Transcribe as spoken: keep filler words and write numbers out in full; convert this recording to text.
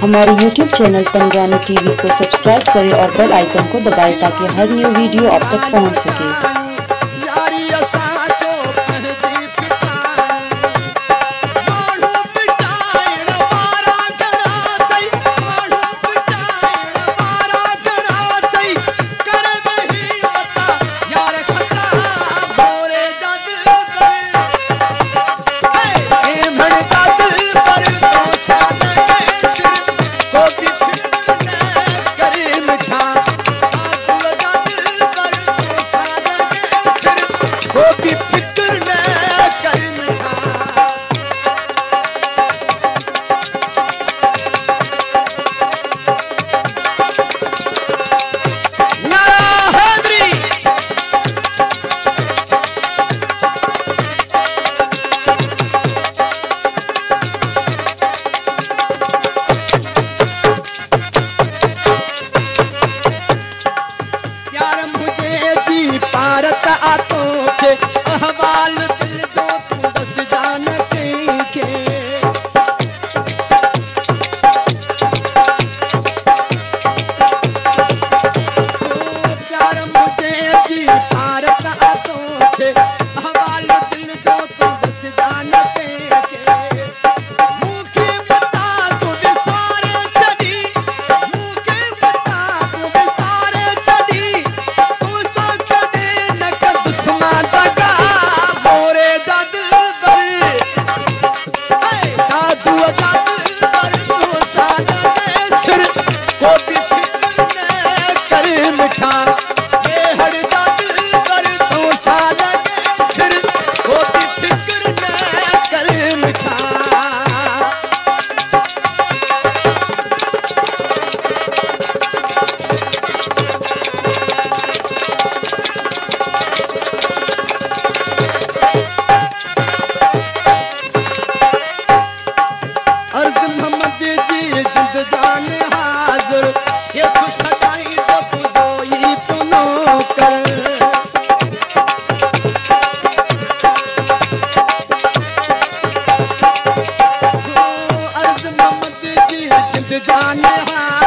हमारे YouTube channel Tangrani TV को subscribe करें और बेल आइकन को दबाएं ताकि हर न्यू वीडियो आप तक पहुंच सके। अहवाल दिल जो तू बस जान के प्यार मुझे जी भारत आतों के अहवाल दिल जो तू बस जान के मुझे बता तू सारे चली मुझे बता तू सारे चली तू सोच दे न कर दुश्मन दगा जान हाजिर शेख सदाई तो तुझोई पुनो कर अर्ज मोहम्मद जी जिंद जान हाजिर